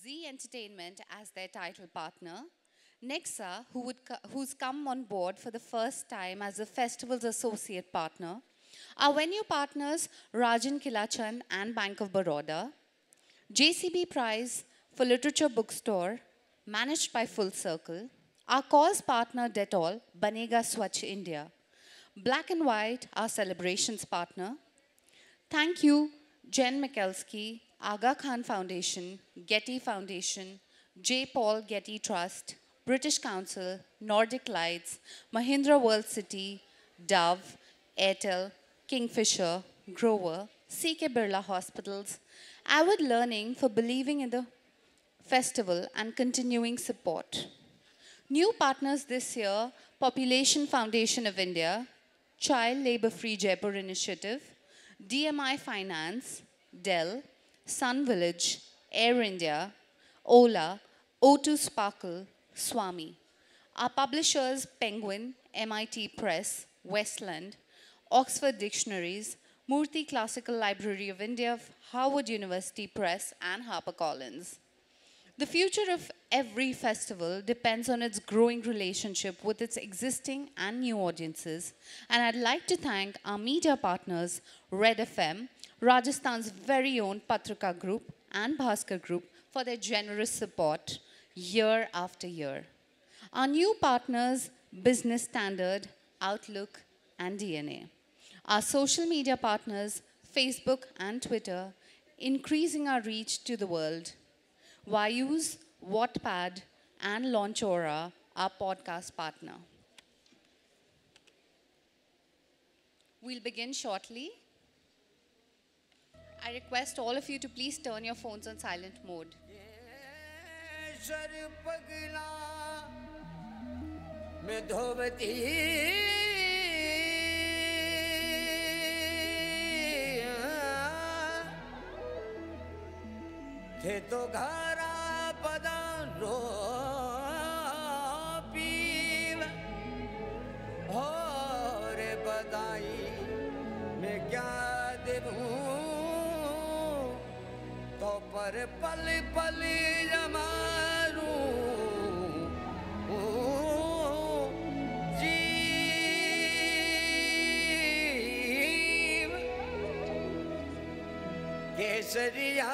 Z Entertainment as their title partner, Nexa, who's come on board for the first time as the festival's associate partner, our venue partners Rajan Kilachand and Bank of Baroda, JCB Prize for Literature Bookstore, managed by Full Circle, our cause partner Dettol, Banega Swachh India, Black and White, our celebrations partner. Thank you, Jen Mikulski, Aga Khan Foundation, Getty Foundation, J. Paul Getty Trust, British Council, Nordic Lights, Mahindra World City, Dove, Airtel, Kingfisher, Grover, CK Birla Hospitals, Avid Learning for believing in the festival and continuing support. New partners this year, Population Foundation of India, Child Labour Free Jaipur Initiative, DMI Finance, Dell, Sun Village, Air India, Ola, O2 Sparkle, Swami. Our publishers Penguin, MIT Press, Westland, Oxford Dictionaries, Murthy Classical Library of India, Harvard University Press, and HarperCollins. The future of every festival depends on its growing relationship with its existing and new audiences, and I'd like to thank our media partners, Red FM, Rajasthan's very own Patrika Group, and Bhaskar Group for their generous support year after year. Our new partners, Business Standard, Outlook, and DNA. Our social media partners, Facebook and Twitter, increasing our reach to the world. Vayus, Wattpad, and Launchora, our podcast partner. We'll begin shortly. I request all of you to please turn your phones on silent mode. थे तो घरा पदा रो पीव हो रे बधाई मैं क्या देऊं तो पर पल पल जमारूं जीव केसरिया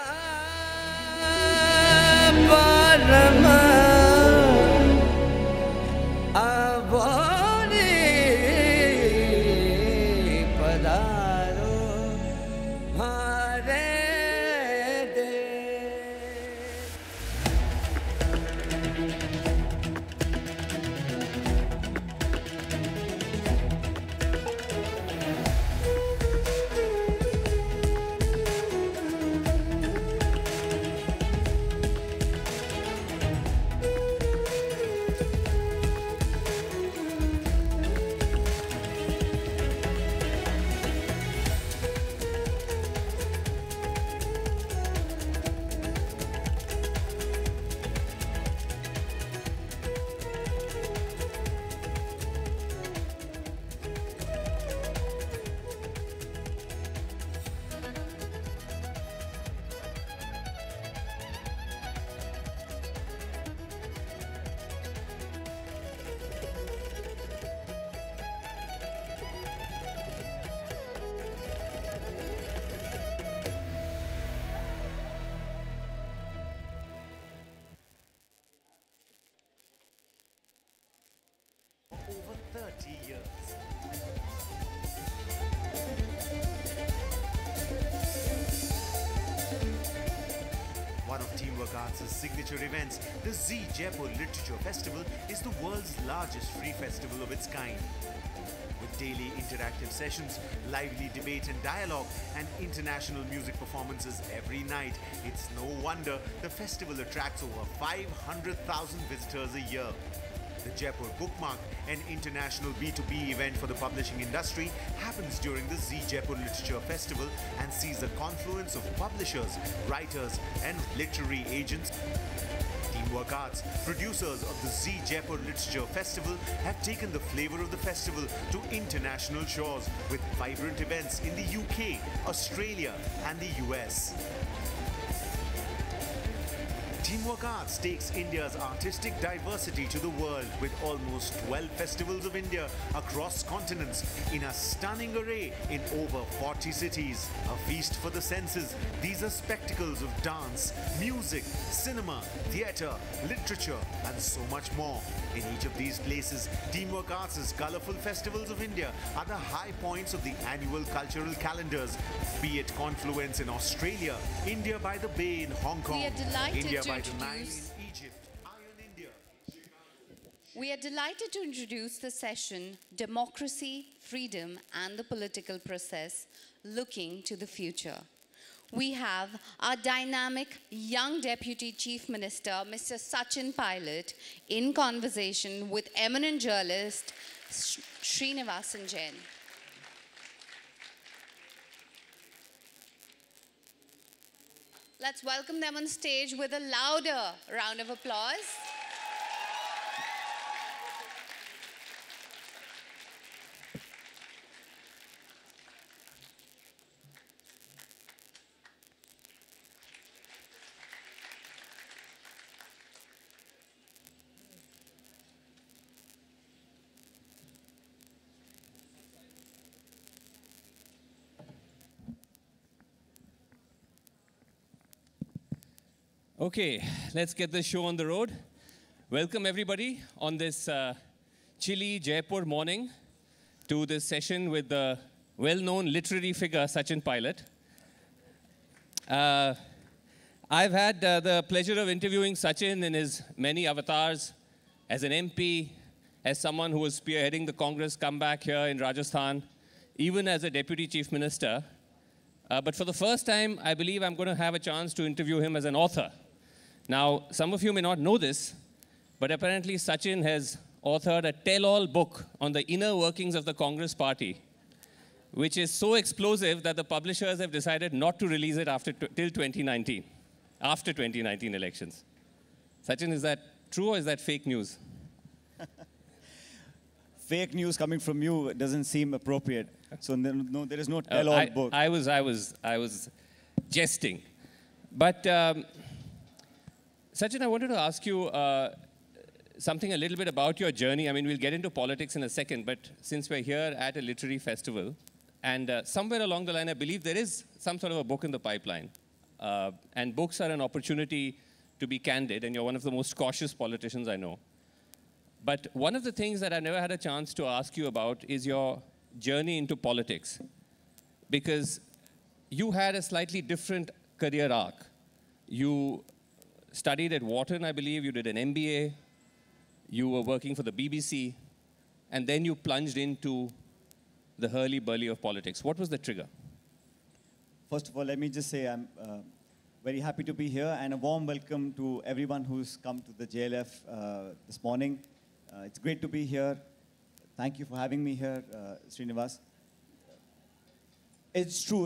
over 30 years. One of Teamwork Arts' signature events, the Z Jaipur Literature Festival is the world's largest free festival of its kind. With daily interactive sessions, lively debate and dialogue, and international music performances every night, it's no wonder the festival attracts over 500,000 visitors a year. The Jaipur Bookmark, an international B2B event for the publishing industry, happens during the Z Jaipur Literature Festival and sees a confluence of publishers, writers, and literary agents. Teamwork Arts, producers of the Z Jaipur Literature Festival, have taken the flavor of the festival to international shores with vibrant events in the UK, Australia, and the US. Teamwork Arts takes India's artistic diversity to the world with almost 12 festivals of India across continents in a stunning array in over 40 cities. A feast for the senses, these are spectacles of dance, music, cinema, theatre, literature and so much more. In each of these places, Teamwork Arts' colourful festivals of India are the high points of the annual cultural calendars, be it Confluence in Australia, India by the Bay in Hong Kong, We are delighted India to by the Nile in introduce- Egypt, Iron India. We are delighted to introduce the session Democracy, Freedom and the Political Process, Looking to the Future. We have our dynamic young Deputy Chief Minister, Mr. Sachin Pilot, in conversation with eminent journalist Sreenivasan Jain. Let's welcome them on stage with a louder round of applause. Okay, let's get the show on the road. Welcome everybody on this chilly Jaipur morning to this session with the well-known literary figure Sachin Pilot. I've had the pleasure of interviewing Sachin in his many avatars as an MP, as someone who was spearheading the Congress comeback here in Rajasthan, even as a Deputy Chief Minister. But for the first time, I believe I'm going to have a chance to interview him as an author. Now, some of you may not know this, but apparently Sachin has authored a tell-all book on the inner workings of the Congress party, which is so explosive that the publishers have decided not to release it till 2019, after 2019 elections. Sachin, is that true or is that fake news? Fake news coming from you doesn't seem appropriate. So no, there is no tell-all book. I was jesting. But Sachin, I wanted to ask you something a little bit about your journey. I mean, we'll get into politics in a second, but since we're here at a literary festival, and somewhere along the line, I believe there is some sort of a book in the pipeline. And books are an opportunity to be candid, and you're one of the most cautious politicians I know. But one of the things that I never had a chance to ask you about is your journey into politics. Because you had a slightly different career arc. You studied at Wharton, I believe. You did an MBA. You were working for the BBC. And then you plunged into the hurly-burly of politics. What was the trigger? First of all, let me just say I'm very happy to be here, and a warm welcome to everyone who's come to the JLF this morning. It's great to be here. Thank you for having me here, Srinivas. It's true.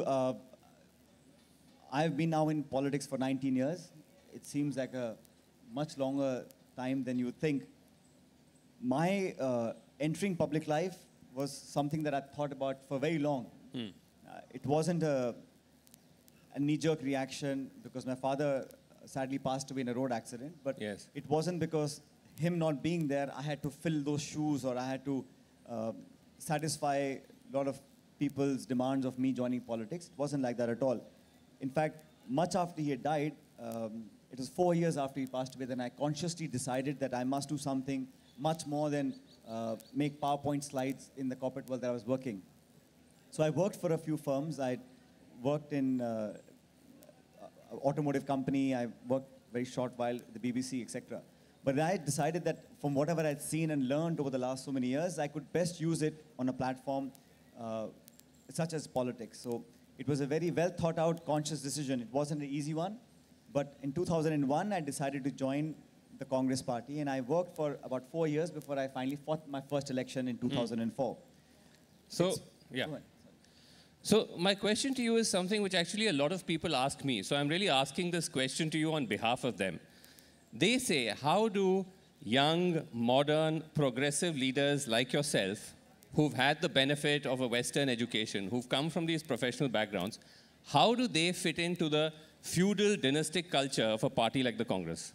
I've been now in politics for 19 years. It seems like a much longer time than you would think. My entering public life was something that I thought about for very long. It wasn't a knee-jerk reaction because my father sadly passed away in a road accident, but Yes. it wasn't because him not being there, I had to fill those shoes or I had to satisfy a lot of people's demands of me joining politics. It wasn't like that at all. In fact, much after he had died, it was 4 years after he passed away, then I consciously decided that I must do something much more than make PowerPoint slides in the corporate world that I was working. So I worked for a few firms. I worked in an automotive company. I worked very short while at the BBC, etc. But I decided that from whatever I'd seen and learned over the last so many years, I could best use it on a platform such as politics. So it was a very well thought out, conscious decision. It wasn't an easy one. But in 2001, I decided to join the Congress party. And I worked for about 4 years before I finally fought my first election in 2004. So, yeah. Go ahead. So my question to you is something which actually a lot of people ask me. So I'm really asking this question to you on behalf of them. They say, how do young, modern, progressive leaders like yourself, who've had the benefit of a Western education, who've come from these professional backgrounds, how do they fit into the feudal dynastic culture of a party like the Congress?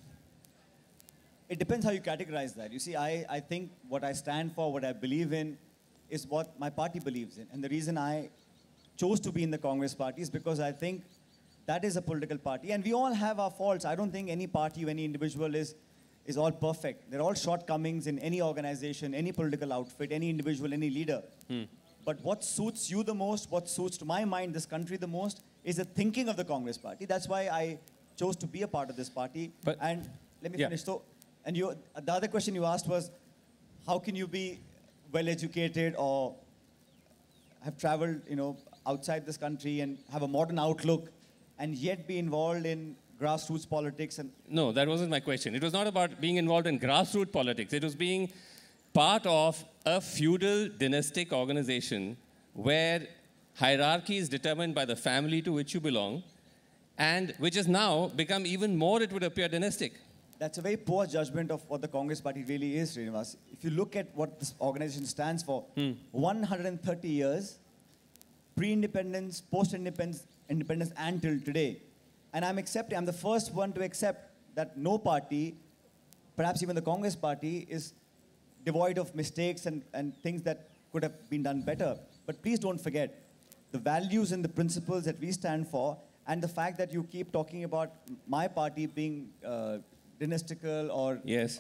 It depends how you categorize that. You see, I think what I stand for, what I believe in, is what my party believes in. And the reason I chose to be in the Congress party is because I think that is a political party. And we all have our faults. I don't think any party or any individual is all perfect. They're all shortcomings in any organization, any political outfit, any individual, any leader. But what suits you the most, what suits, to my mind, this country the most, is the thinking of the Congress party. That's why I chose to be a part of this party. And let me finish. So, and the other question you asked was, how can you be well-educated or have traveled, outside this country and have a modern outlook and yet be involved in grassroots politics? And no, that wasn't my question. It was not about being involved in grassroots politics. It was being part of a feudal dynastic organization where hierarchy is determined by the family to which you belong, and which has now become even more, it would appear, dynastic. That's a very poor judgment of what the Congress party really is, Srinivas. If you look at what this organization stands for, 130 years, pre-independence, post-independence, independence, and till today. And I'm the first one to accept that no party, perhaps even the Congress party, is devoid of mistakes and things that could have been done better. But please don't forget the values and the principles that we stand for, and the fact that you keep talking about my party being dynastical or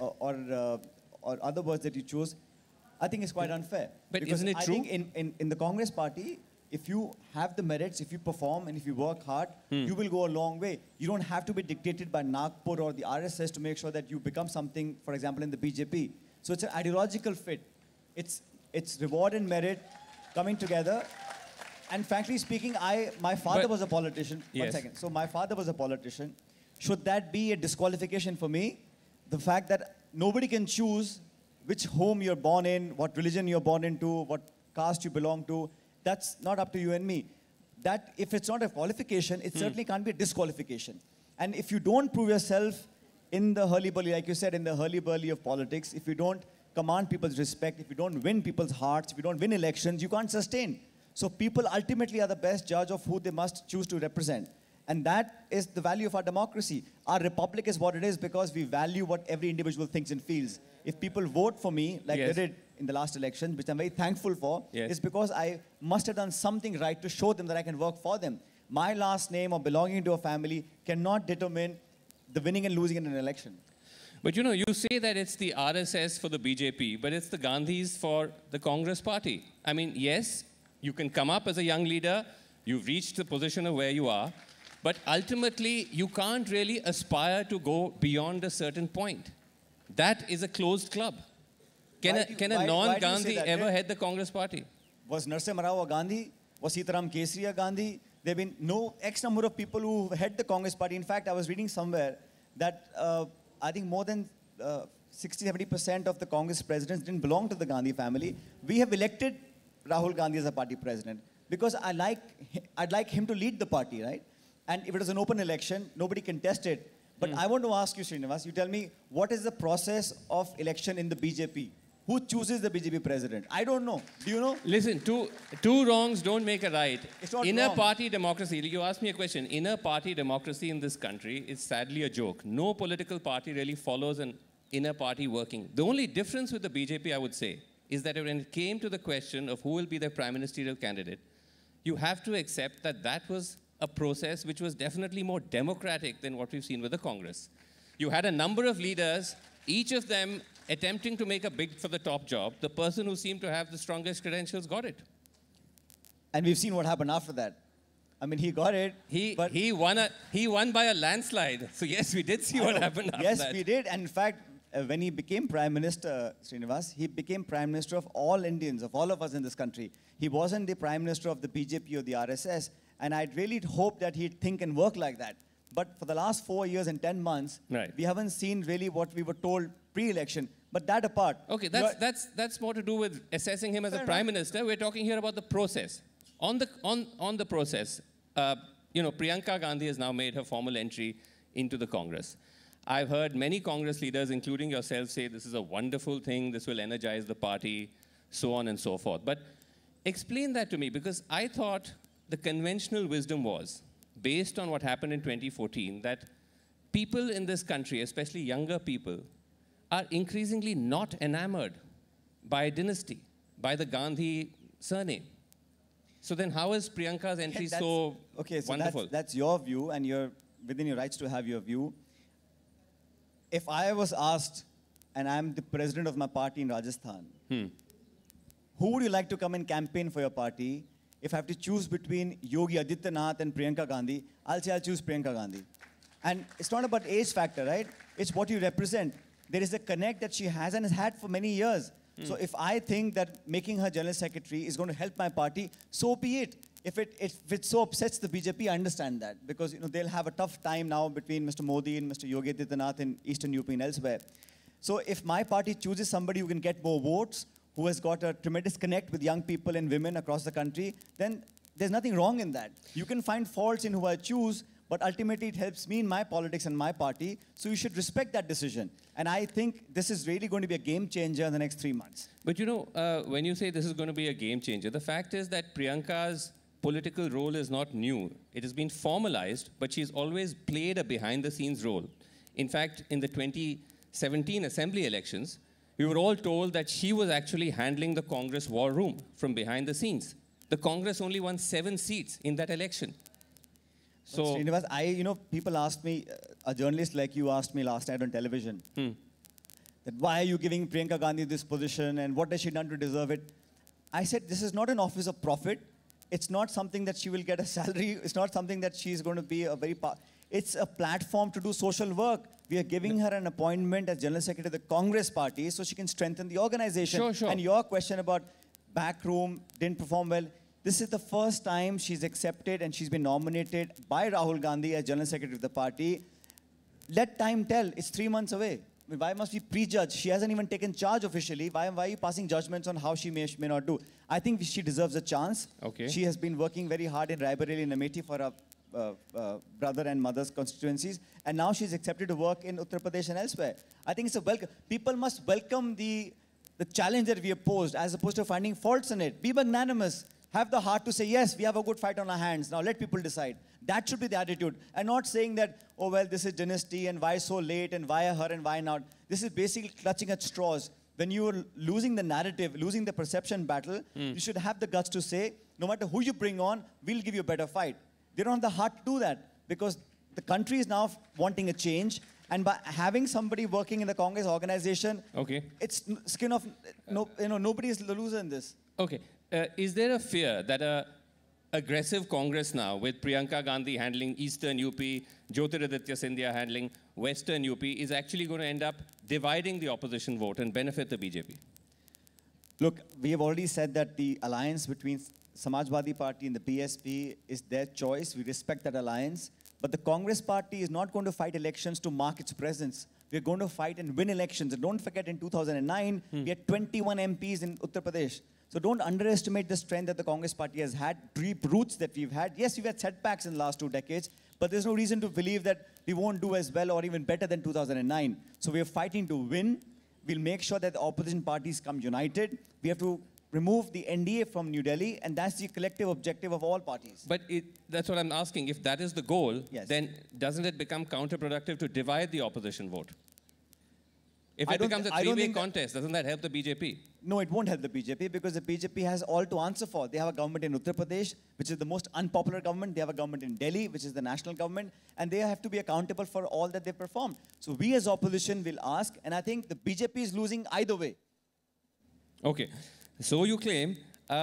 other words that you choose, I think is quite unfair. But because isn't it true? I think in the Congress party, if you have the merits, if you perform, and if you work hard, you will go a long way. You don't have to be dictated by Nagpur or the RSS to make sure that you become something, for example, in the BJP. So it's an ideological fit. It's reward and merit coming together. And frankly speaking, my father was a politician. Yes. 1 second. So my father was a politician. Should that be a disqualification for me? The fact that nobody can choose which home you're born in, what religion you're born into, what caste you belong to, that's not up to you and me. That, if it's not a qualification, it certainly can't be a disqualification. And if you don't prove yourself in the hurly-burly, like you said, in the hurly-burly of politics, if you don't command people's respect, if you don't win people's hearts, if you don't win elections, you can't sustain. So people ultimately are the best judge of who they must choose to represent. And that is the value of our democracy. Our republic is what it is because we value what every individual thinks and feels. If people vote for me, like they did in the last election, which I'm very thankful for, is because I must have done something right to show them that I can work for them. My last name or belonging to a family cannot determine the winning and losing in an election. But you say that it's the RSS for the BJP, but it's the Gandhis for the Congress party. I mean, yes, you can come up as a young leader, you've reached the position of where you are, but ultimately, you can't really aspire to go beyond a certain point. That is a closed club. Can a non-Gandhi ever head the Congress party? Was Narasimha Rao a Gandhi? Was Sitaram Kesri a Gandhi? There have been no X number of people who head the Congress party. In fact, I was reading somewhere that I think more than 60-70% of the Congress presidents didn't belong to the Gandhi family. We have elected Rahul Gandhi as a party president because I'd like him to lead the party, right? And if it is an open election, nobody can test it. But I want to ask you, Srinivas, you tell me, what is the process of election in the BJP? Who chooses the BJP president? I don't know. Do you know? Listen, two wrongs don't make a right. It's not Inner wrong. party democracy, you asked me a question. Inner party democracy in this country is sadly a joke. No political party really follows an inner party working. The only difference with the BJP, I would say, is that when it came to the question of who will be the prime ministerial candidate, you have to accept that that was a process which was definitely more democratic than what we've seen with the Congress. You had a number of leaders, each of them attempting to make a bid for the top job. The person who seemed to have the strongest credentials got it. And we've seen what happened after that. I mean, he got it. He won by a landslide. So yes, we did see what happened after that. Yes, we did. And in fact, when he became Prime Minister, Srinivas, he became Prime Minister of all Indians, of all of us in this country. He wasn't the Prime Minister of the BJP or the RSS. And I'd really hoped that he'd think and work like that. But for the last 4 years and 10 months, we haven't seen really what we were told pre-election. But that apart. Okay, that's more to do with assessing him as a Prime Minister. We're talking here about the process. On the process, Priyanka Gandhi has now made her formal entry into the Congress. I've heard many Congress leaders, including yourself, say this is a wonderful thing, this will energize the party, so on and so forth. But explain that to me, because I thought the conventional wisdom was based on what happened in 2014, that people in this country, especially younger people, are increasingly not enamored by dynasty, by the Gandhi surname. So then how is Priyanka's entry so wonderful? That's your view, and you're within your rights to have your view. If I was asked, and I'm the president of my party in Rajasthan, who would you like to come and campaign for your party? If I have to choose between Yogi Adityanath and Priyanka Gandhi, I'll say I'll choose Priyanka Gandhi. And it's not about age factor, right? It's what you represent. There is a connect that she has and has had for many years. So if I think that making her general secretary is going to help my party, so be it. If it so upsets the BJP, I understand that. Because they'll have a tough time now between Mr. Modi and Mr. Yogi Adityanath in Eastern UP and elsewhere. So if my party chooses somebody who can get more votes, who has got a tremendous connect with young people and women across the country, then there's nothing wrong in that. You can find faults in who I choose, but ultimately it helps me in my politics and my party, so you should respect that decision. And I think this is really going to be a game changer in the next 3 months. But when you say this is going to be a game changer, the fact is that Priyanka's political role is not new. It has been formalized, but she's always played a behind-the-scenes role. In fact, in the 2017 assembly elections, we were all told that she was actually handling the Congress war room from behind the scenes. The Congress only won 7 seats in that election. So, Srinivas, people asked me, a journalist like you asked me last night on television, that why are you giving Priyanka Gandhi this position and what has she done to deserve it? I said, this is not an office of profit. It's not something that she will get a salary. It's not something that she's going to be a very... It's a platform to do social work. We are giving her an appointment as General Secretary of the Congress Party so she can strengthen the organization. Sure. And your question about backroom, didn't perform well, this is the first time she's accepted and she's been nominated by Rahul Gandhi as General Secretary of the party. Let time tell. It's 3 months away. I mean, why must we prejudge? She hasn't even taken charge officially. Why are you passing judgments on how she may not do? I think she deserves a chance. Okay. She has been working very hard in Raebareli and Amethi for her brother and mother's constituencies. And now she's accepted to work in Uttar Pradesh and elsewhere. I think it's a welcome. People must welcome the challenge that we have posed as opposed to finding faults in it. Be magnanimous. Have the heart to say, yes, we have a good fight on our hands. Now let people decide. That should be the attitude. And not saying that, oh, well, this is dynasty and why so late and why her and why not. This is basically clutching at straws. When you are losing the narrative, losing the perception battle, you should have the guts to say, no matter who you bring on, we'll give you a better fight. They don't have the heart to do that because the country is now wanting a change. And by having somebody working in the Congress organization, it's skin of, nobody is the loser in this. Okay. Is there a fear that a aggressive Congress now, with Priyanka Gandhi handling Eastern UP, Jyotiraditya Scindia handling Western UP, is actually going to end up dividing the opposition vote and benefit the BJP? Look, we have already said that the alliance between Samajwadi Party and the BSP is their choice. We respect that alliance. But the Congress Party is not going to fight elections to mark its presence. We're going to fight and win elections. And don't forget, in 2009, we had 21 MPs in Uttar Pradesh. So don't underestimate the strength that the Congress Party has had, deep roots that we've had. Yes, we've had setbacks in the last 2 decades, but there's no reason to believe that we won't do as well or even better than 2009. So we're fighting to win. We'll make sure that the opposition parties come united. We have to remove the NDA from New Delhi, and that's the collective objective of all parties. But that's what I'm asking. If that is the goal, then doesn't it become counterproductive to divide the opposition vote? If it becomes a three-way contest, doesn't that help the BJP? No, it won't help the BJP because the BJP has all to answer for. They have a government in Uttar Pradesh, which is the most unpopular government. They have a government in Delhi, which is the national government. And they have to be accountable for all that they perform. So we as opposition will ask, and I think the BJP is losing either way. Okay. So you claim.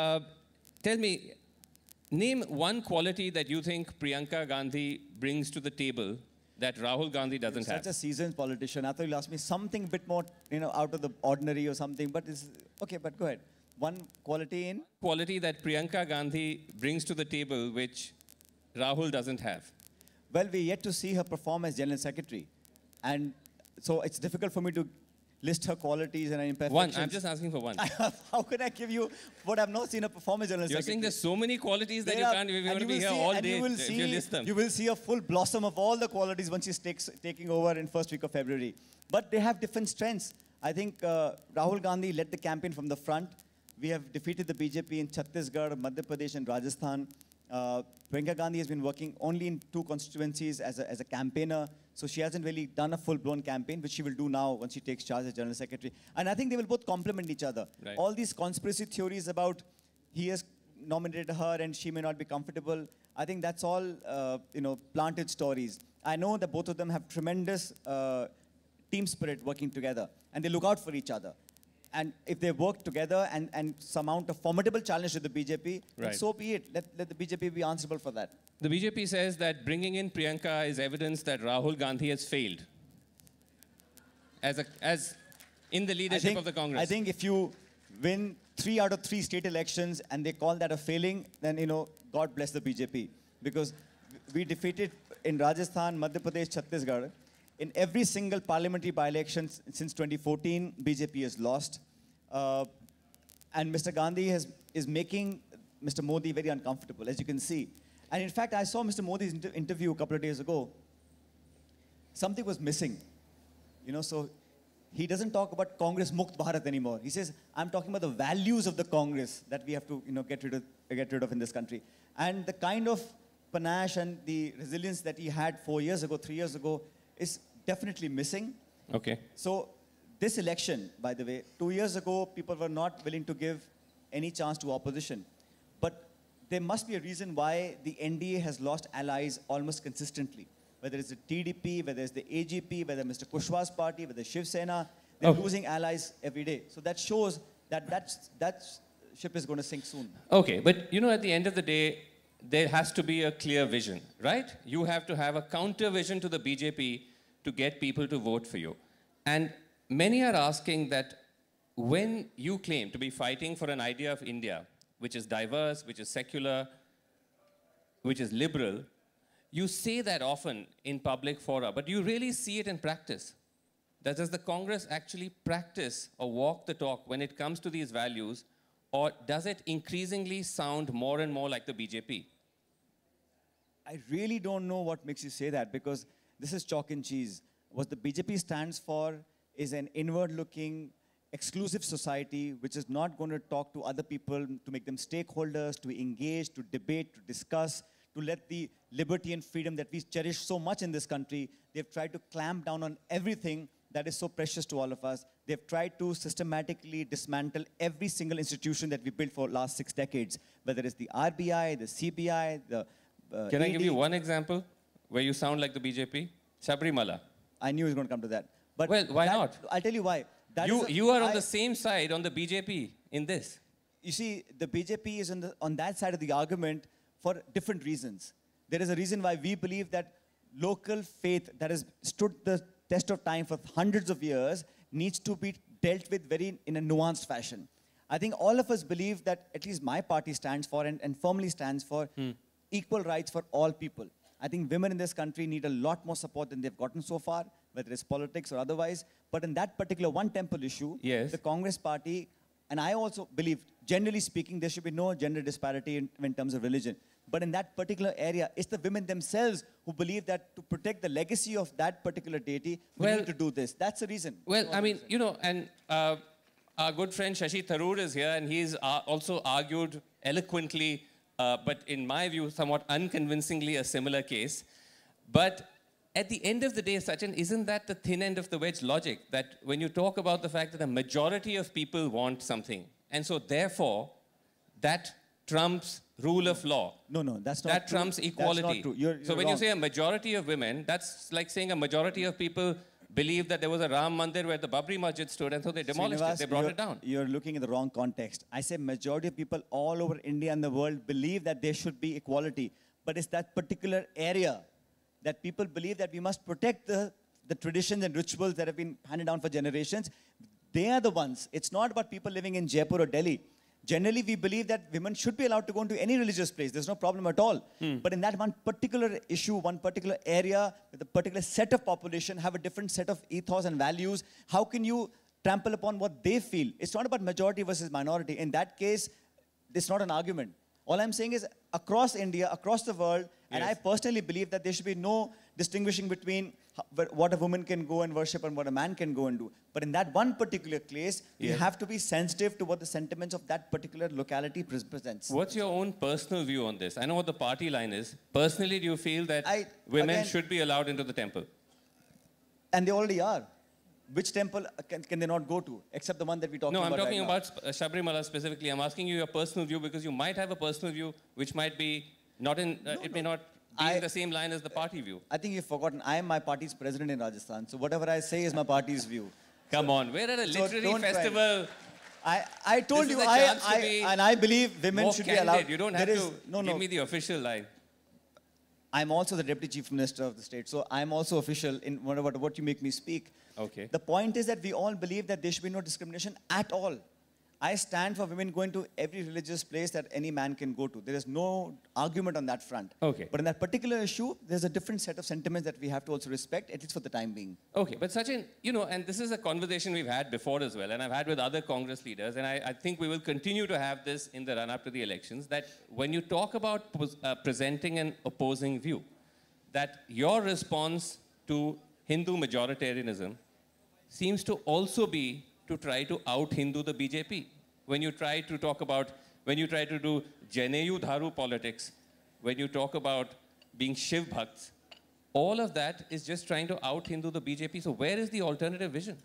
Tell me, name one quality that you think Priyanka Gandhi brings to the table that Rahul Gandhi doesn't have. Such a seasoned politician. I thought you'll ask me something a bit more, out of the ordinary or something. But it's okay. But go ahead. One quality in quality that Priyanka Gandhi brings to the table, which Rahul doesn't have. Well, we're yet to see her perform as General Secretary, and so it's difficult for me to list her qualities and imperfections. One. I'm just asking for one. How can I give you what I've not seen her perform as General Secretary? You're saying there's so many qualities that you can't. We're going to be here all day if you list them. You will see a full blossom of all the qualities once she's taking over in first week of February. But they have different strengths. I think Rahul Gandhi led the campaign from the front. We have defeated the BJP in Chhattisgarh, Madhya Pradesh, and Rajasthan. Priyanka Gandhi has been working only in 2 constituencies as a campaigner, so she hasn't really done a full-blown campaign, which she will do now once she takes charge as General Secretary. And I think they will both complement each other. Right. All these conspiracy theories about he has nominated her and she may not be comfortable, I think that's all planted stories. I know that both of them have tremendous team spirit working together, and they look out for each other. And if they work together and surmount a formidable challenge to the BJP, Right. so be it. Let the BJP be answerable for that. The BJP says that bringing in Priyanka is evidence that Rahul Gandhi has failed as in the leadership of the Congress. I think if you win 3 out of 3 state elections and they call that a failing, then, God bless the BJP. Because we defeated in Rajasthan, Madhya Pradesh, Chhattisgarh. In every single parliamentary by-election since 2014, BJP has lost. And Mr. Gandhi is making Mr. Modi very uncomfortable, as you can see. And in fact, I saw Mr. Modi's interview a couple of days ago. Something was missing. So he doesn't talk about Congress Mukt Bharat anymore. He says, I'm talking about the values of the Congress that we have to get rid of in this country. And the kind of panache and the resilience that he had 4 years ago, 3 years ago, is definitely missing. Okay. So this election, by the way, 2 years ago, people were not willing to give any chance to opposition. But there must be a reason why the NDA has lost allies almost consistently. Whether it's the TDP, whether it's the AGP, whether Mr. Kushwa's party, whether Shiv Sena, they're losing allies every day. So that shows that ship is going to sink soon. Okay, but at the end of the day, there has to be a clear vision, right? You have to have a counter vision to the BJP to get people to vote for you. And many are asking that when you claim to be fighting for an idea of India, which is diverse, which is secular, which is liberal, you say that often in public fora, but you really see it in practice. Does the Congress actually practice or walk the talk when it comes to these values, or does it increasingly sound more and more like the BJP? I really don't know what makes you say that, because this is chalk and cheese. What the BJP stands for is an inward-looking, exclusive society which is not going to talk to other people, to make them stakeholders, to engage, to debate, to discuss, to let the liberty and freedom that we cherish so much in this country. They've tried to clamp down on everything that is so precious to all of us. They've tried to systematically dismantle every single institution that we built for the last 6 decades, whether it's the RBI, the CBI, the Can I ED. give you one example where you sound like the BJP? Sabrimala. I knew he was going to come to that. But Well, why not? I'll tell you why. You are on the same side on the BJP in this. You see, the BJP is on that side of the argument for different reasons. There is a reason why we believe that local faith that has stood the test of time for hundreds of years needs to be dealt with in a nuanced fashion. I think all of us believe that, at least my party stands for and firmly stands for equal rights for all people. I think women in this country need a lot more support than they've gotten so far, whether it's politics or otherwise. But in that particular one temple issue, Yes. the Congress party, and I also believe, generally speaking, there should be no gender disparity in terms of religion. But in that particular area, it's the women themselves who believe that to protect the legacy of that particular deity, we need to do this. That's the reason. Well, I mean, and our good friend Shashi Tharoor is here, and he's also argued eloquently, but in my view, somewhat unconvincingly, a similar case. But at the end of the day, Sachin, isn't that the thin end of the wedge logic? That when you talk about the fact that a majority of people want something, and so therefore, that trumps rule of law. No, that's not That true. trumps equality. That's not true. You're so when wrong. you say a majority of women, that's like saying a majority of people believe that there was a Ram Mandir where the Babri Masjid stood, and so they demolished it, they brought it down. You're looking at the wrong context. I say majority of people all over India and the world believe that there should be equality. But it's that particular area that people believe that we must protect the traditions and rituals that have been handed down for generations. They are the ones. It's not about people living in Jaipur or Delhi. Generally, we believe that women should be allowed to go into any religious place. There's no problem at all. But in that one particular issue, one particular area, with a particular set of population have a different set of ethos and values, how can you trample upon what they feel? It's not about majority versus minority. In that case, it's not an argument. All I'm saying is across India, across the world, and I Yes. personally believe that there should be no distinguishing between what a woman can go and worship and what a man can go and do. But in that one particular case, we Yes. have to be sensitive to what the sentiments of that particular locality presents. What's your own personal view on this? I know what the party line is. Personally, do you feel that women again- should be allowed into the temple? And they already are. Which temple can they not go to, except the one that we're talking No, about I'm talking right now? about Sabrimala specifically. I'm asking you your personal view because you might have a personal view which might be not in, it may not be in the same line as the party view. I think you've forgotten. I am my party's president in Rajasthan, so whatever I say is my party's view. Come on, we're at a So literary don't try. festival. I told This you, is a chance to be and I believe women More should be candid. allowed. You don't There have is- to give me the official line. I'm also the deputy chief minister of the state, so I'm also official in what you make me speak. Okay. The point is that we all believe that there should be no discrimination at all. I stand for women going to every religious place that any man can go to. There is no argument on that front. Okay. But in that particular issue, there's a different set of sentiments that we have to also respect, at least for the time being. Okay, but Sachin, you know, and this is a conversation we've had before as well, and I've had with other Congress leaders, and I think we will continue to have this in the run-up to the elections, that when you talk about presenting an opposing view, that your response to Hindu majoritarianism seems to also be to try to out-Hindu the BJP. When you try to talk about, when you try to do Janeyu Dharu politics, when you talk about being Shiv Bhakts, all of that is just trying to out-Hindu the BJP. So where is the alternative vision?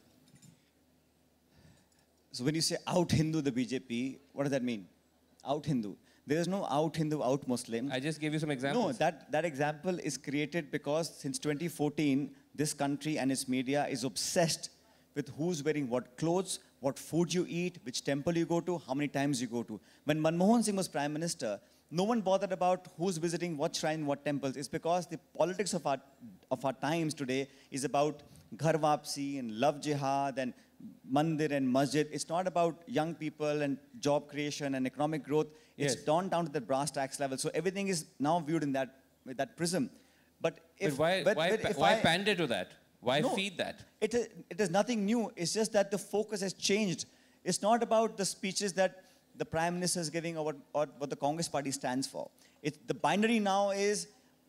So when you say out-Hindu the BJP, what does that mean? Out-Hindu. There is no out-Hindu, out-Muslim. I just gave you some examples. No, that example is created because since 2014, this country and its media is obsessed with who's wearing what clothes, what food you eat, which temple you go to, how many times you go to. When Manmohan Singh was Prime Minister, no one bothered about who's visiting what shrine, what temples. It's because the politics of our times today is about ghar wapsi and love jihad and mandir and masjid. It's not about young people and job creation and economic growth. It's Yes. down to the brass tacks level. So everything is now viewed in with that prism. But if But why pander to that? Why No. feed that? It is nothing new. It's just that the focus has changed. It's not about the speeches that the Prime Minister is giving or what the Congress Party stands for. The binary now is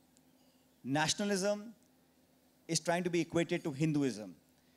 nationalism is trying to be equated to Hinduism.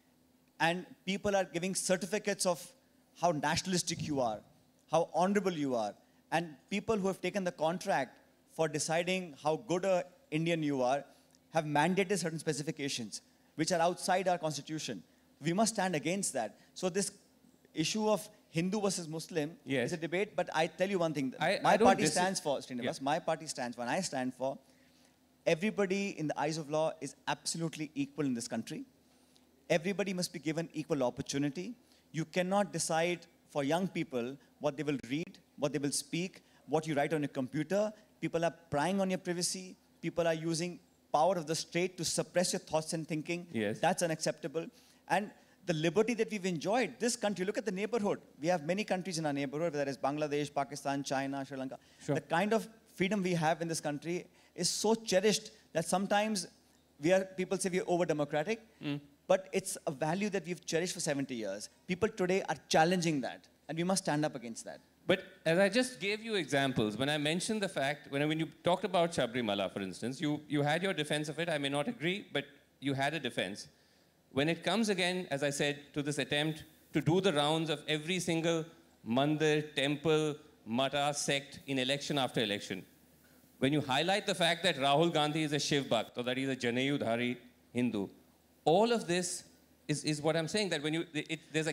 And people are giving certificates of how nationalistic you are, how honorable you are. And people who have taken the contract for deciding how good an Indian you are have mandated certain specifications which are outside our constitution. We must stand against that. So this issue of Hindu versus Muslim Yes. is a debate, but I tell you one thing. I My don't party dis- stands for, Srinivas, my party stands for, and I stand for, everybody in the eyes of law is absolutely equal in this country. Everybody must be given equal opportunity. You cannot decide for young people what they will read, what they will speak, what you write on your computer. People are prying on your privacy. People are using power of the state to suppress your thoughts and thinking. Yes. That's unacceptable. And the liberty that we've enjoyed, this country, look at the neighborhood. We have many countries in our neighborhood, whether it's Bangladesh, Pakistan, China, Sri Lanka. Sure. The kind of freedom we have in this country is so cherished that sometimes people say we are over-democratic, but it's a value that we've cherished for 70 years. People today are challenging that, and we must stand up against that. But as I just gave you examples, when I mentioned the fact, when you talked about Sabrimala, for instance, you had your defense of it. I may not agree, but you had a defense. When it comes again, as I said, to this attempt to do the rounds of every single mandir, temple, mata, sect in election after election, when you highlight the fact that Rahul Gandhi is a Shiv Bhakt or that he's a Janeyu Dhari Hindu, all of this is what I'm saying, that when there's a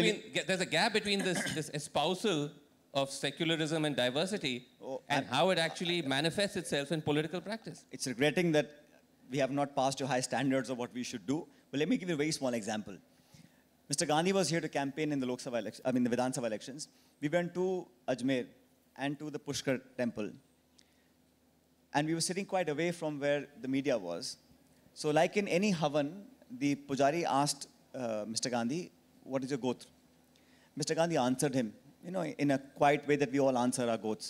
gap between this espousal of secularism and diversity and how it actually manifests itself in political practice. It's regretting that we have not passed your high standards of what we should do. But let me give you a very small example. Mr. Gandhi was here to campaign in the the Vidhan Sabha elections. We went to Ajmer and to the Pushkar temple. And we were sitting quite away from where the media was. So like in any Havan, the Pujari asked Mr. Gandhi, what is your gotra? Mr. Gandhi answered him, in a quiet way that we all answer our goats.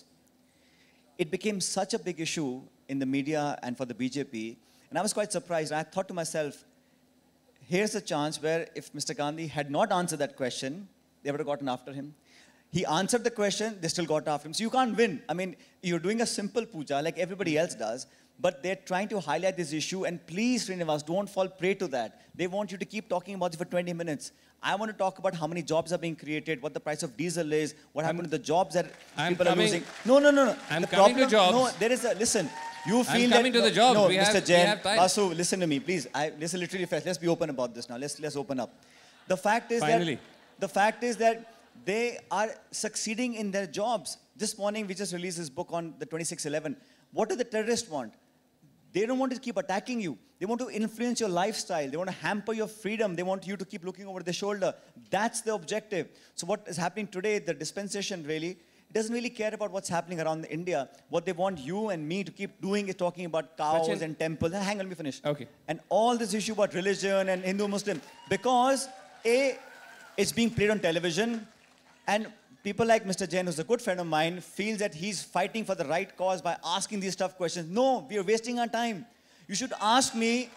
It became such a big issue in the media and for the BJP. And I was quite surprised. I thought to myself, here's a chance where if Mr. Gandhi had not answered that question, they would have gotten after him. He answered the question, they still got after him. So you can't win. I mean, you're doing a simple puja like everybody else does, but they're trying to highlight this issue, and please, Srinivas, don't fall prey to that. They want you to keep talking about it for 20 minutes. I want to talk about how many jobs are being created, what the price of diesel is, what happened to the jobs that people are losing. No. I'm the coming problem, to jobs. No, there is a, listen, you feel I'm that... coming to the jobs. No, we Mr. have Jain, time. Vasu, listen to me, please. Listen literally fast. Let's be open about this now. Let's open up. The fact is Finally. that they are succeeding in their jobs. This morning, we just released this book on the 26/11. What do the terrorists want? They don't want to keep attacking you. They want to influence your lifestyle. They want to hamper your freedom. They want you to keep looking over their shoulder. That's the objective. So what is happening today, the dispensation really, doesn't really care about what's happening around India. What they want you and me to keep doing is talking about cows Sachin. and temples. Hang on, let me finish. Okay. And all this issue about religion and Hindu-Muslim. Because, A, it's being played on television, and people like Mr. Jain, who's a good friend of mine, feels that he's fighting for the right cause by asking these tough questions. No, we are wasting our time. You should ask me,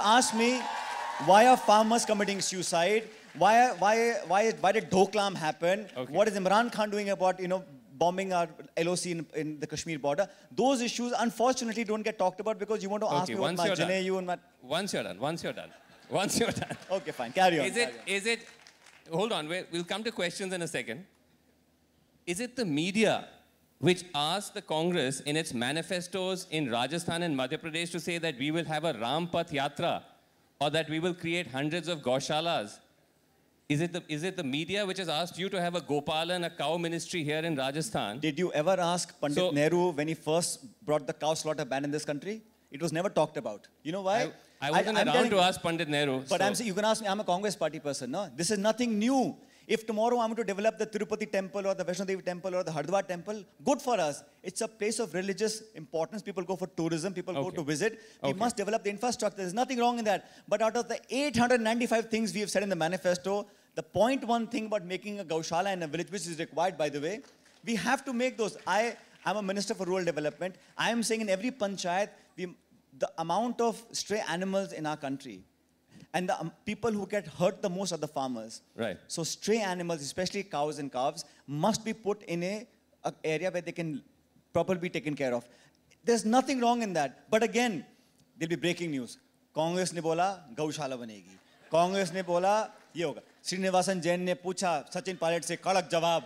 why are farmers committing suicide? Why did Doklam happen? Okay. What is Imran Khan doing about, bombing our LOC in the Kashmir border? Those issues, unfortunately, don't get talked about because you want to ask me what my Janeyu and my... Once you're done. Okay, fine. Carry on. Is it, hold on, we'll come to questions in a second. Is it the media which asked the Congress in its manifestos in Rajasthan and Madhya Pradesh to say that we will have a Rampath Yatra or that we will create hundreds of Gaushalas? Is it the media which has asked you to have a Gopal and a cow ministry here in Rajasthan? Did you ever ask Pandit Nehru when he first brought the cow slaughter ban in this country? It was never talked about. You know why? I wasn't around to ask Pandit Nehru. But I'm saying, you can ask me, I'm a Congress party person, no? This is nothing new. If tomorrow I'm going to develop the Tirupati temple or the Vaishno Devi temple or the Hardwar temple, good for us. It's a place of religious importance. People go for tourism. People go to visit. We must develop the infrastructure. There's nothing wrong in that. But out of the 895 things we have said in the manifesto, the 0.1 thing about making a Gaushala in a village, which is required, by the way, we have to make those. I'm a minister for rural development. I am saying in every panchayat, the amount of stray animals in our country, and the people who get hurt the most are the farmers. Right. So stray animals, especially cows and calves, must be put in a area where they can properly be taken care of. There's nothing wrong in that. But again, there'll be breaking news. Congress ne bola, Gaushala banegi. Congress ne bola, ye hoga. Sreenivasan Jain ne पूछा Sachin Pilot से कड़क जवाब.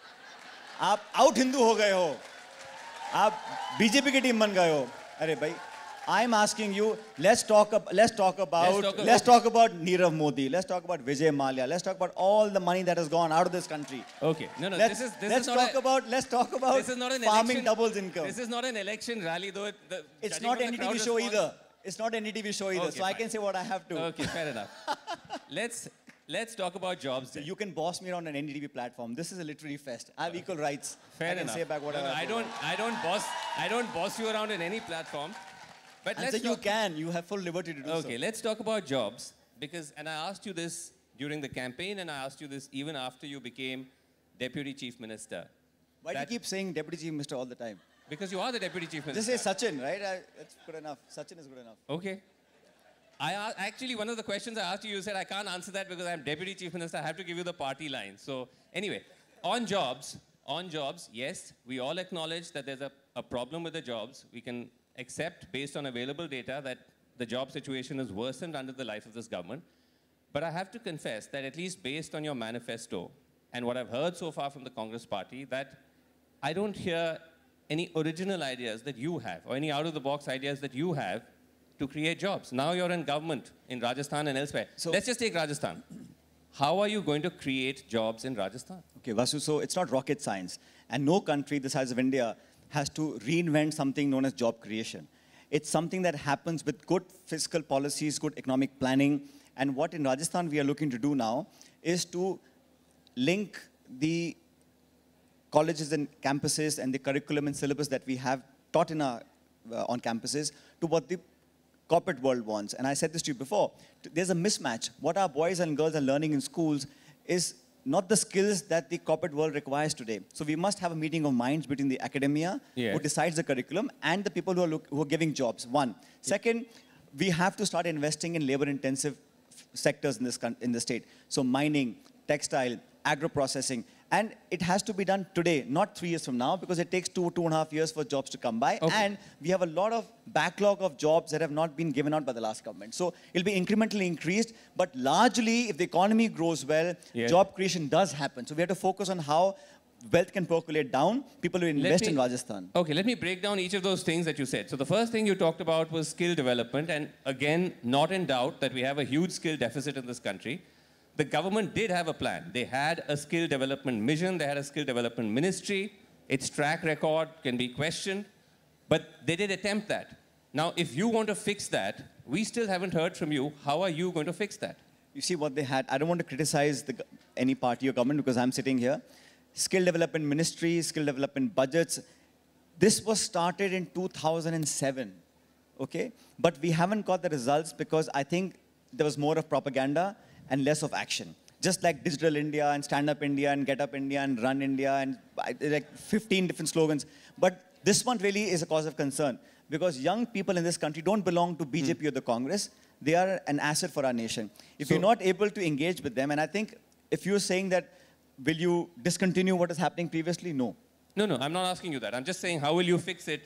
आप out Hindu हो गए हो. आप BJP की टीम बन गए हो. अरे भाई, I'm asking you, let's talk about Nirav Modi. Let's talk about Vijay Mallya. Let's talk about all the money that has gone out of this country. Okay. No, Let's talk about this is not an farming election, doubles income. This is not an election rally, though. It's not an NDTV show either. It's not an NDTV show either. Okay, so fine. I can say what I have to. Okay, fair enough. Let's talk about jobs then. You can boss me around an NDTV platform. This is a literary fest. I have equal rights. Fair I can enough. say back what I don't boss you around in any platform. But and so you have full liberty to do so. Okay, let's talk about jobs. And I asked you this during the campaign, and I asked you this even after you became Deputy Chief Minister. Why do you keep saying Deputy Chief Minister all the time? Because you are the Deputy Chief Minister. Just say Sachin, right? That's good enough. Sachin is good enough. Okay. Actually, one of the questions I asked you, you said, I can't answer that because I'm Deputy Chief Minister. I have to give you the party line. So anyway, on jobs, yes, we all acknowledge that there's a problem with the jobs. We can accept, based on available data, that the job situation is worsened under the life of this government. But I have to confess that at least based on your manifesto and what I've heard so far from the Congress party, that I don't hear any original ideas that you have or any out-of-the-box ideas that you have to create jobs. Now you're in government in Rajasthan and elsewhere. So let's just take Rajasthan. How are you going to create jobs in Rajasthan? Okay, Vasu, so it's not rocket science. And no country the size of India has to reinvent something known as job creation. It's something that happens with good fiscal policies, good economic planning. And what in Rajasthan we are looking to do now is to link the colleges and campuses and the curriculum and syllabus that we have taught in our, on campuses to what the corporate world wants. And I said this to you before. There's a mismatch. What our boys and girls are learning in schools is not the skills that the corporate world requires today. So we must have a meeting of minds between the academia, who decides the curriculum, and the people who are giving jobs. One. Second, we have to start investing in labor-intensive sectors in the state. So mining, textile, agro-processing. And it has to be done today, not 3 years from now, because it takes 2.5 years for jobs to come by. Okay. And we have a lot of backlog of jobs that have not been given out by the last government. So it'll be incrementally increased, but largely, if the economy grows well, Yes. job creation does happen. So we have to focus on how wealth can percolate down. People will invest in Rajasthan. Okay, let me break down each of those things that you said. So the first thing you talked about was skill development, and again, not in doubt that we have a huge skill deficit in this country. The government did have a plan. They had a skill development mission, they had a skill development ministry. Its track record can be questioned, but they did attempt that. Now, if you want to fix that, we still haven't heard from you. How are you going to fix that? You see what they had. I don't want to criticize any party or government because I'm sitting here. Skill development ministry, skill development budgets. This was started in 2007, okay? But we haven't got the results because I think there was more of propaganda and less of action. Just like Digital India and Stand Up India and Get Up India and Run India and like 15 different slogans. But this one really is a cause of concern because young people in this country don't belong to BJP or the Congress. They are an asset for our nation. If you're not able to engage with them, and I think if you're saying that, will you discontinue what is happening previously? No. No, I'm not asking you that. I'm just saying, how will you fix it?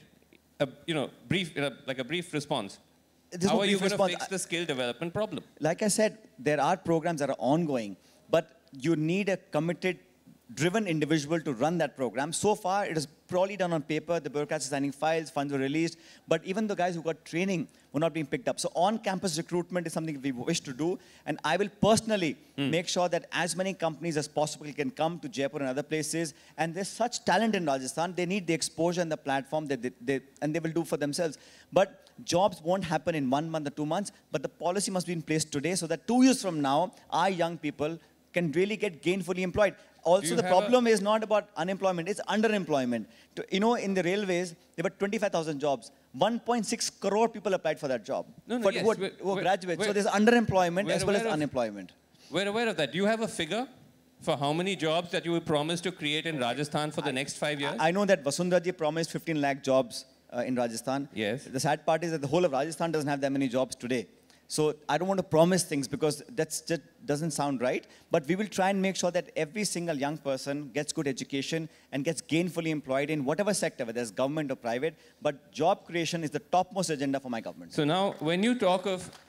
Like a brief response. How are you going to fix the skill development problem? Like I said, there are programs that are ongoing, but you need a committed, driven individual to run that program. So far, it is probably done on paper. The bureaucrats are signing files, funds were released, but even the guys who got training were not being picked up. So on-campus recruitment is something we wish to do, and I will personally make sure that as many companies as possible can come to Jaipur and other places, and there's such talent in Rajasthan, they need the exposure and the platform that they will do for themselves. But jobs won't happen in 1 month or 2 months, but the policy must be in place today so that 2 years from now, our young people can really get gainfully employed. Also, the problem is not about unemployment, it's underemployment. In the railways, there were 25,000 jobs. 1.6 crore people applied for that job. Who are graduates. So there's underemployment as well as unemployment. We're aware of that. Do you have a figure for how many jobs that you will promise to create in Rajasthan for the next 5 years? I know that Vasundhara ji promised 15 lakh jobs in Rajasthan. Yes. The sad part is that the whole of Rajasthan doesn't have that many jobs today. So I don't want to promise things because that just doesn't sound right. But we will try and make sure that every single young person gets good education and gets gainfully employed in whatever sector, whether it's government or private. But job creation is the topmost agenda for my government. So now, when you talk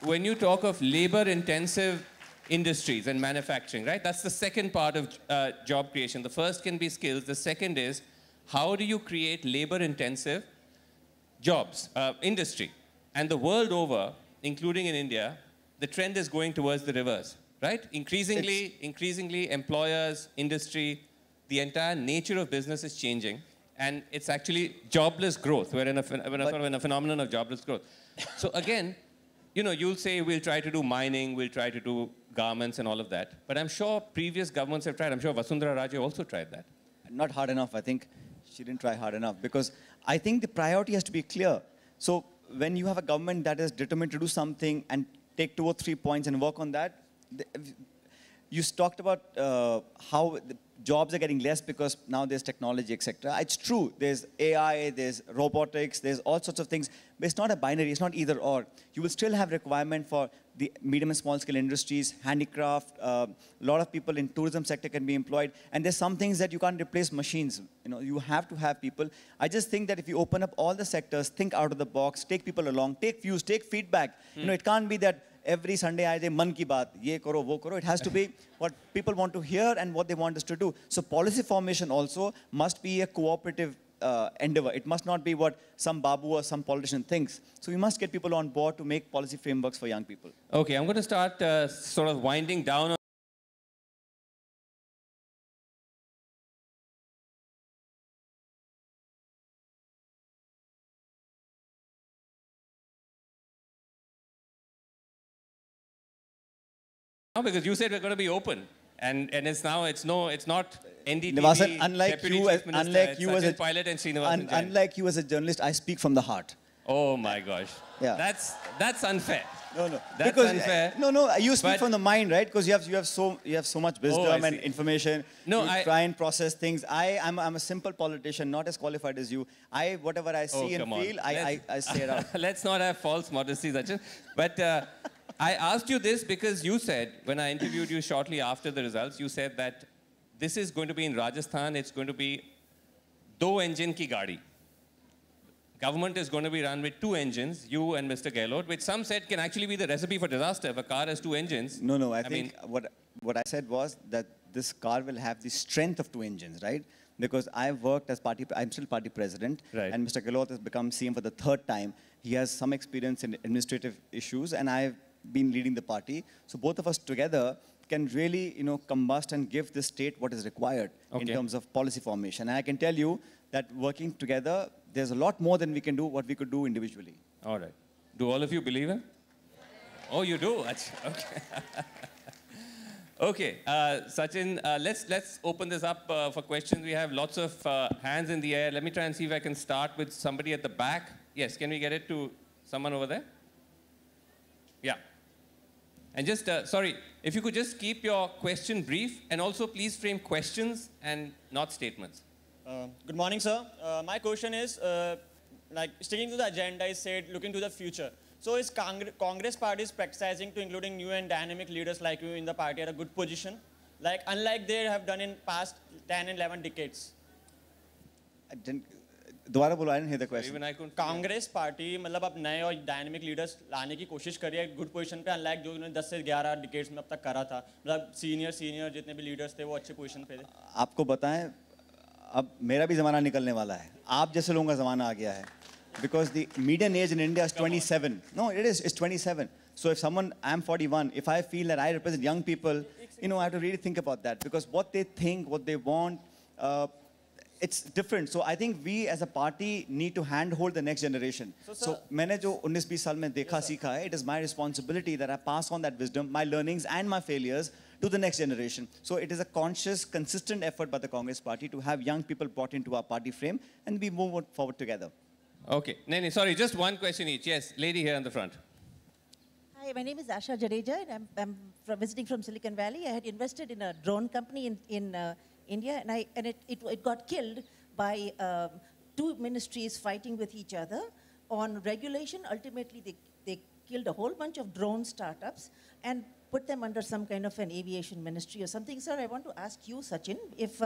of labor-intensive industries and manufacturing, right? That's the second part of job creation. The first can be skills. The second is, how do you create labor-intensive jobs, industry? And the world over, including in India, the trend is going towards the reverse, right? Increasingly, employers, industry, the entire nature of business is changing, and it's actually jobless growth. We're in a phenomenon of jobless growth. So again, you'll say we'll try to do mining, we'll try to do garments and all of that, but I'm sure previous governments have tried. I'm sure Vasundhara Raje also tried that. Not hard enough, I think. She didn't try hard enough because I think the priority has to be clear. So when you have a government that is determined to do something and take 2 or 3 points and work on that, you talked about how the jobs are getting less because now there's technology, etc. It's true. There's AI, there's robotics, there's all sorts of things. But it's not a binary. It's not either or. You will still have requirement for the medium and small scale industries, handicraft. A lot of people in tourism sector can be employed. And there's some things that you can't replace machines. You have to have people. I just think that if you open up all the sectors, think out of the box, take people along, take views, take feedback. It can't be that every Sunday I say, man ki baat, ye karo, wo karo. It has to be what people want to hear and what they want us to do. So policy formation also must be a cooperative endeavor. It must not be what some babu or some politician thinks. So we must get people on board to make policy frameworks for young people. Okay, I'm going to start sort of winding down on because you said we're going to be open, and it's not NDTV. Sreenivasan, unlike you as Sachin Pilot and Sreenivasan Jain. Unlike you as a journalist, I speak from the heart. Oh my gosh, yeah, that's unfair. No, that's because unfair. No, you speak from the mind, right? Because you have so much wisdom and information. No, you try and process things. I'm a simple politician, not as qualified as you. Whatever I see and feel, I say it out. Let's not have false modesty, Sachin. But I asked you this because you said, when I interviewed you shortly after the results, you said that this is going to be in Rajasthan. It's going to be do engine ki gaadi. Government is going to be run with 2 engines, you and Mr. Gehlot, which some said can actually be the recipe for disaster if a car has 2 engines. No, I think what I said was that this car will have the strength of 2 engines, right? Because I've worked as I'm still party president, right. And Mr. Gehlot has become CM for the 3rd time. He has some experience in administrative issues, and I've been leading the party. So both of us together can really, combust and give the state what is required in terms of policy formation. And I can tell you that working together, there's a lot more than we can do what we could do individually. All right. Do all of you believe him? Oh, you do? Okay. Okay, Sachin, let's open this up for questions. We have lots of hands in the air. Let me try and see if I can start with somebody at the back. Yes, can we get it to someone over there? Yeah. And just, sorry, if you could just keep your question brief, and also please frame questions and not statements. Good morning, sir. My question is, like sticking to the agenda is said, looking to the future. So is Congress party is practicing to including new and dynamic leaders like you in the party at a good position, like unlike they have done in past 10 and 11 decades? I didn't hear the question. Even I couldn't. Congress party मतलब अब नए और dynamic leaders लाने की कोशिश करी है good position पे अनलाइक जो उन्होंने 10 से 11 डिकेड्स में अब तक करा था मतलब सीनियर जितने भी लीडर्स थे वो अच्छे पोजीशन पे थे आपको बताएं अब मेरा भी ज़माना निकलने वाला है आप जैसे लोगों का ज़माना आ गया है because the median age in India is 27. No, it's 27. So if I'm 41, if I feel that I represent young people, I have to really think about that because what they think, what they want, it's different. So I think we as a party need to handhold the next generation. So मैंने जो 19-20 साल में देखा सीखा है, it is my responsibility that I pass on that wisdom, my learnings and my failures to the next generation. So it is a conscious, consistent effort by the Congress party to have young people brought into our party frame and we move forward together. Okay. Nene, sorry, just one question each. Yes, lady here in the front. Hi, my name is Asha Jadeja, and I'm visiting from Silicon Valley. I had invested in a drone company in India, and it got killed by 2 ministries fighting with each other on regulation. Ultimately, they killed a whole bunch of drone startups and put them under some kind of an aviation ministry or something. Sir, I want to ask you, Sachin, if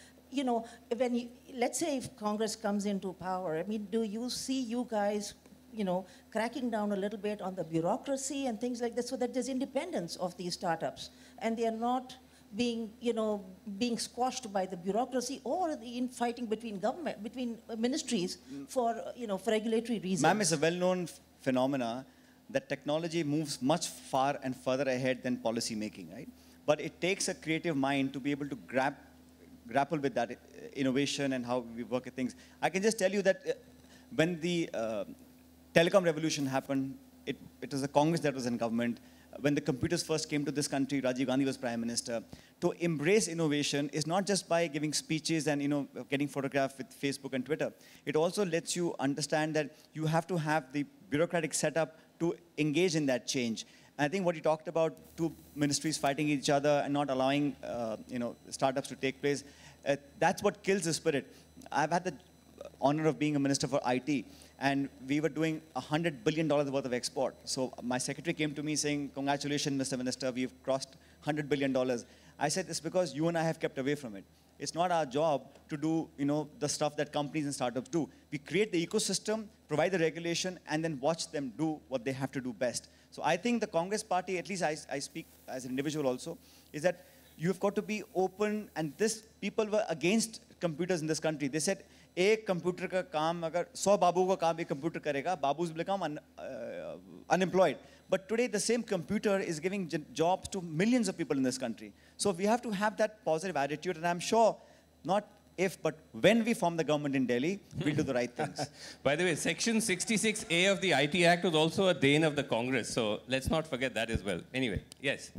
let's say if Congress comes into power, I mean, do you see you guys, cracking down a little bit on the bureaucracy and things like that so that there's independence of these startups and they are not being squashed by the bureaucracy or the infighting between ministries for regulatory reasons? Ma'am, it's a well-known phenomena that technology moves much far and further ahead than policy making, right? But it takes a creative mind to be able to grapple with that innovation and how we work at things. I can just tell you that when the telecom revolution happened, it was the Congress that was in government. When the computers first came to this country, Rajiv Gandhi was Prime Minister. To embrace innovation is not just by giving speeches and getting photographed with Facebook and Twitter. It also lets you understand that you have to have the bureaucratic setup to engage in that change. I think what you talked about, 2 ministries fighting each other and not allowing startups to take place, that's what kills the spirit. I've had the honor of being a minister for IT, and we were doing $100 billion worth of export. So my secretary came to me saying, "Congratulations, Mr. Minister, we've crossed $100 billion." I said, "It's because you and I have kept away from it. It's not our job to do the stuff that companies and startups do. We create the ecosystem, provide the regulation, and then watch them do what they have to do best." So I think the Congress party, at least I speak as an individual also, is that you've got to be open, and people were against computers in this country. They said, एक computer का काम अगर 100 बाबू का काम एक computer करेगा, babus will become unemployed. But today the same computer is giving jobs to millions of people in this country. So we have to have that positive attitude, and I'm sure not if, but when we form the government in Delhi, we'll do the right things. By the way, Section 66A of the IT Act was also a bane of the Congress, so let's not forget that as well. Anyway, yes.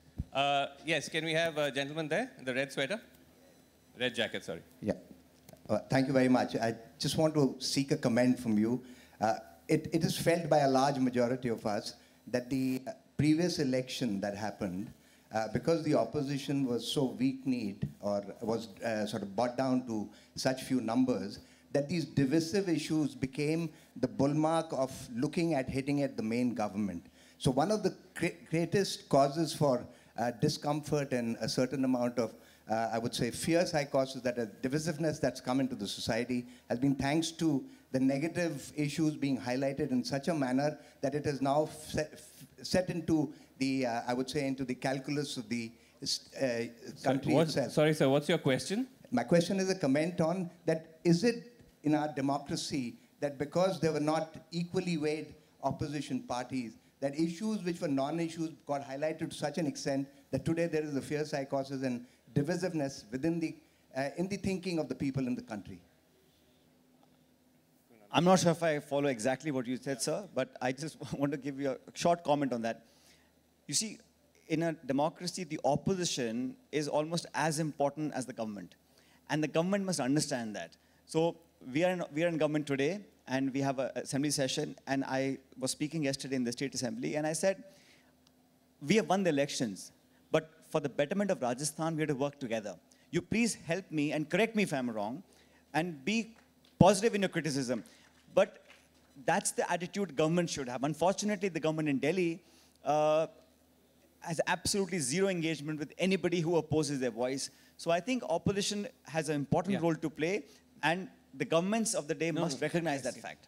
Yes, can we have a gentleman there in the red sweater? Red jacket, sorry. Yeah. Thank you very much. I just want to seek a comment from you. It is felt by a large majority of us that the previous election that happened, because the opposition was so weak-kneed or was sort of brought down to such few numbers, that these divisive issues became the bulwark of looking at hitting at the main government. So one of the greatest causes for discomfort and a certain amount of I would say, fierce psychosis, that divisiveness that's come into the society has been thanks to the negative issues being highlighted in such a manner that it is now set into the, I would say, into the calculus of the country itself. Sorry, sir, what's your question? My question is a comment on that, is it in our democracy that because there were not equally weighed opposition parties, that issues which were non-issues got highlighted to such an extent that today there is a fierce psychosis and divisiveness within the, in the thinking of the people in the country? I'm not sure if I follow exactly what you said, sir, but I just want to give you a short comment on that. You see, in a democracy, the opposition is almost as important as the government. And the government must understand that. So we are in government today, and we have an assembly session, and I was speaking yesterday in the State Assembly, and I said, we have won the elections, but for the betterment of Rajasthan, we have to work together. You please help me and correct me if I'm wrong, and be positive in your criticism. But that's the attitude government should have. Unfortunately, the government in Delhi has absolutely zero engagement with anybody who opposes their voice. So I think opposition has an important role to play, and the governments of the day must recognize that fact.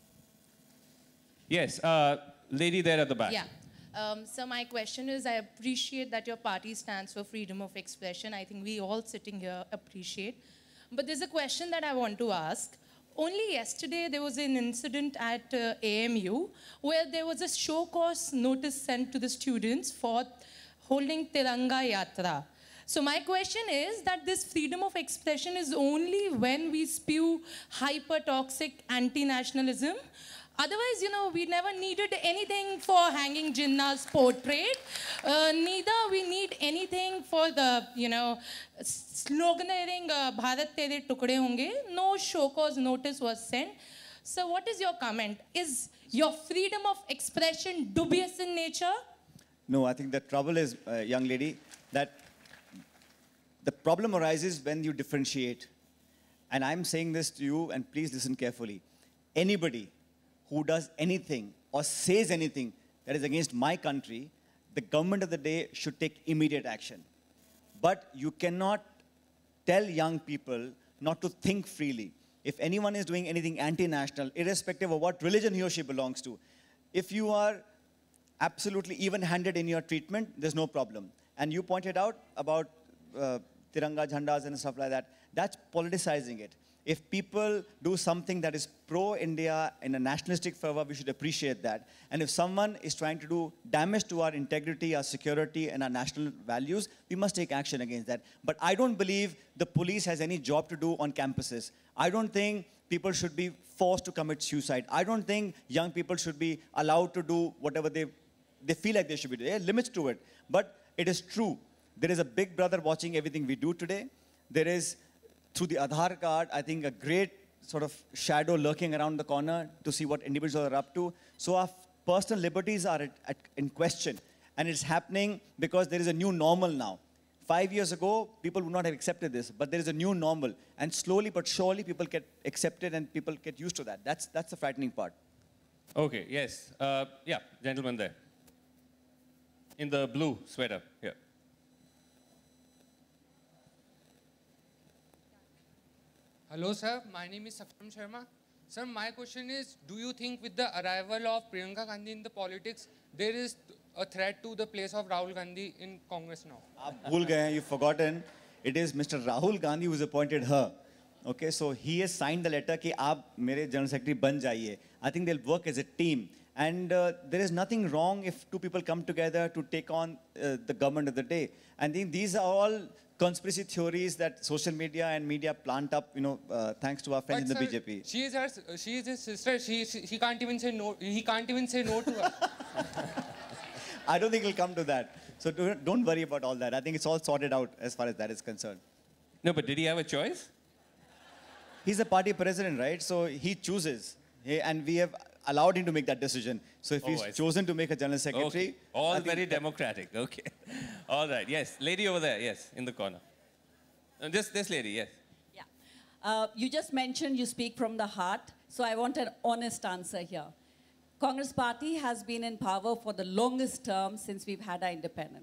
Yes, lady there at the back. Yeah. So my question is, I appreciate that your party stands for freedom of expression. I think we all sitting here appreciate. But there's a question that I want to ask. Only yesterday, there was an incident at AMU where there was a show cause notice sent to the students for holding Tiranga Yatra. So my question is that this freedom of expression is only when we spew hyper-toxic anti-nationalism. Otherwise, you know, we never needed anything for hanging Jinnah's portrait. Neither we need anything for the, you know, sloganeering Bharat Tere Tukde Honge. No show cause notice was sent. So what is your comment? Is your freedom of expression dubious in nature? No, I think the trouble is, young lady, that the problem arises when you differentiate. And I'm saying this to you, and please listen carefully. Anybody who does anything or says anything that is against my country, the government of the day should take immediate action. But you cannot tell young people not to think freely. If anyone is doing anything anti-national, irrespective of what religion he or she belongs to, if you are absolutely even-handed in your treatment, there's no problem. And you pointed out about Tiranga Jhandas and stuff like that. That's politicizing it. If people do something that is pro-India in a nationalistic fervor, we should appreciate that. And if someone is trying to do damage to our integrity, our security, and our national values, we must take action against that. But I don't believe the police has any job to do on campuses. I don't think people should be forced to commit suicide. I don't think young people should be allowed to do whatever they feel like they should be doing. There are limits to it. But it is true. There is a big brother watching everything we do today. There is, through the Aadhaar card, I think a great sort of shadow lurking around the corner to see what individuals are up to. So our personal liberties are in question. And it's happening because there is a new normal now. 5 years ago, people would not have accepted this, but there is a new normal. And slowly but surely, people get accepted and people get used to that. That's the frightening part. Okay, yes. Yeah, gentleman there. In the blue sweater, yeah. Hello, sir. My name is Sakram Sharma. Sir, my question is, do you think with the arrival of Priyanka Gandhi in the politics, there is a threat to the place of Rahul Gandhi in Congress now? You've forgotten. It is Mr. Rahul Gandhi who has appointed her. Okay, so he has signed the letter कि आप मेरे General Secretary बन जाइए. I think they'll work as a team. And there is nothing wrong if two people come together to take on the government of the day. And I think these are all conspiracy theories that social media and media plant up, you know, thanks to our friends in the BJP. She is his sister. He can't even say no. He can't even say no to her. I don't think it'll come to that. So don't worry about all that. I think it's all sorted out as far as that is concerned. No, but did he have a choice? He's the party president, right? So he chooses. And we have allowed him to make that decision. So if he's chosen to make a general secretary... Okay. All very democratic. Okay. All right. Yes. Lady over there. Yes. In the corner. This lady. Yes. Yeah. You just mentioned you speak from the heart. So I want an honest answer here. Congress party has been in power for the longest term since we've had our independence.